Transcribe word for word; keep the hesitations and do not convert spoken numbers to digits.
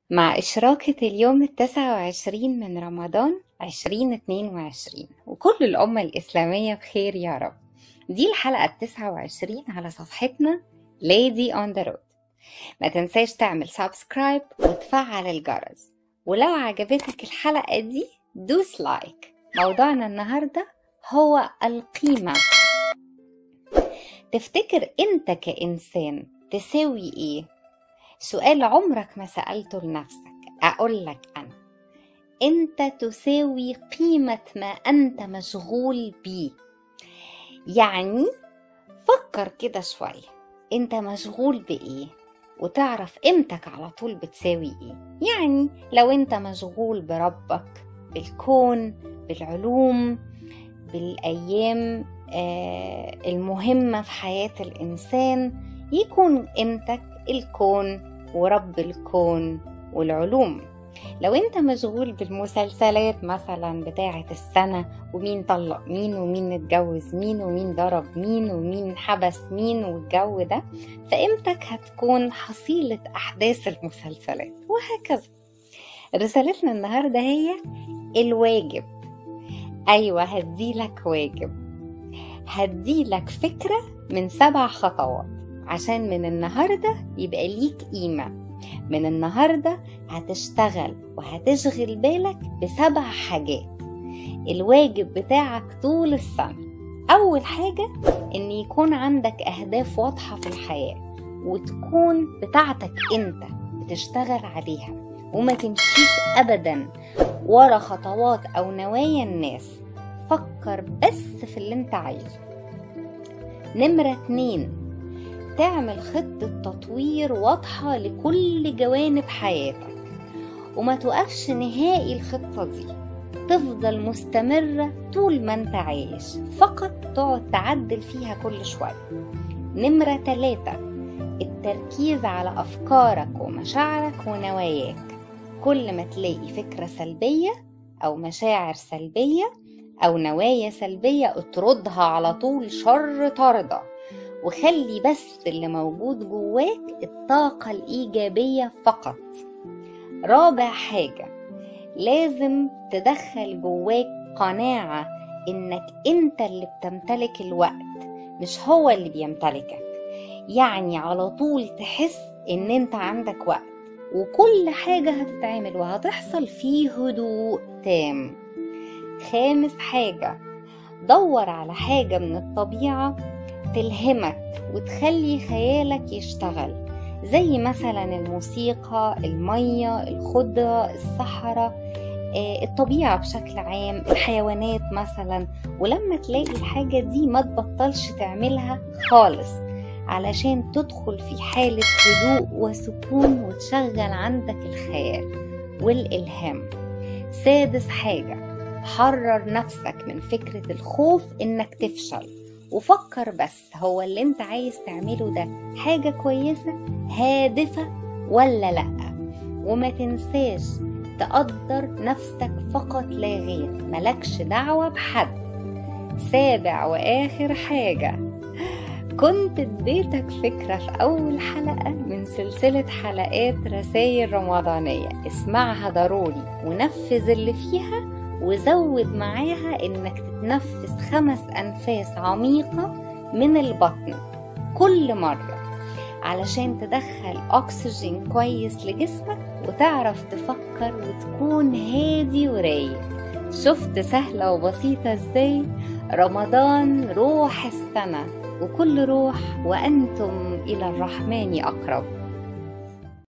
مع إشراقة اليوم التاسع والعشرين من رمضان عشرين اتنين وعشرين، وكل الأمة الإسلامية بخير يا رب. دي الحلقة التاسعة والعشرين على صفحتنا Lady on the Road. ما تنساش تعمل سبسكرايب وتفعل الجرس، ولو عجبتك الحلقة دي دوس لايك. موضوعنا النهاردة هو القيمة. تفتكر انت كإنسان تساوي ايه؟ سؤال عمرك ما سألته لنفسك. أقولك أنا، أنت تساوي قيمة ما أنت مشغول بيه. يعني فكر كده شوية، أنت مشغول بإيه وتعرف قيمتك على طول بتساوي إيه. يعني لو أنت مشغول بربك، بالكون، بالعلوم، بالأيام آه المهمة في حياة الإنسان، يكون قيمتك الكون ورب الكون والعلوم. لو انت مشغول بالمسلسلات مثلا بتاعة السنة، ومين طلق مين ومين اتجوز مين ومين ضرب مين ومين حبس مين والجو ده، فقيمتك هتكون حصيلة أحداث المسلسلات وهكذا. رسالتنا النهاردة هي الواجب. أيوة، هديلك واجب، هديلك فكرة من سبع خطوات عشان من النهاردة يبقى ليك قيمة. من النهاردة هتشتغل وهتشغل بالك بسبع حاجات الواجب بتاعك طول السنة. أول حاجة إن يكون عندك أهداف واضحة في الحياة، وتكون بتاعتك أنت بتشتغل عليها، وما تمشيش أبدا ورا خطوات أو نوايا الناس. فكر بس في اللي انت عايزه. نمرة اتنين، تعمل خطة تطوير واضحة لكل جوانب حياتك، وما توقفش نهائي الخطة دي، تفضل مستمرة طول ما انت عايش، فقط تقعد تعدل فيها كل شوية. نمرة تلاتة، التركيز على أفكارك ومشاعرك ونواياك. كل ما تلاقي فكرة سلبية أو مشاعر سلبية أو نوايا سلبية، اطردها على طول شر طردة، وخلي بس اللي موجود جواك الطاقة الإيجابية فقط. رابع حاجة، لازم تدخل جواك قناعة إنك أنت اللي بتمتلك الوقت، مش هو اللي بيمتلكك. يعني على طول تحس إن أنت عندك وقت، وكل حاجة هتتعمل وهتحصل فيه هدوء تام. خامس حاجة، دور على حاجة من الطبيعة تلهمك وتخلي خيالك يشتغل، زي مثلا الموسيقى، المية، الخضرة، الصحراء، الطبيعة بشكل عام، الحيوانات مثلا. ولما تلاقي الحاجة دي ما تبطلش تعملها خالص، علشان تدخل في حالة هدوء وسكون وتشغل عندك الخيال والإلهام. سادس حاجة، حرر نفسك من فكرة الخوف إنك تفشل، وفكر بس هو اللي انت عايز تعمله ده حاجة كويسة هادفة ولا لأ. وما تنساش تقدر نفسك فقط لا غير، ملكش دعوة بحد. سابع وآخر حاجة، كنت اديتك فكرة في أول حلقة من سلسلة حلقات رسائل رمضانية، اسمعها ضروري ونفذ اللي فيها، وزود معاها انك تتنفس خمس انفاس عميقة من البطن كل مرة، علشان تدخل اكسجين كويس لجسمك وتعرف تفكر وتكون هادي ورايق. شفت سهلة وبسيطة ازاي؟ رمضان روح السنة، وكل روح وأنتم إلى الرحمن أقرب.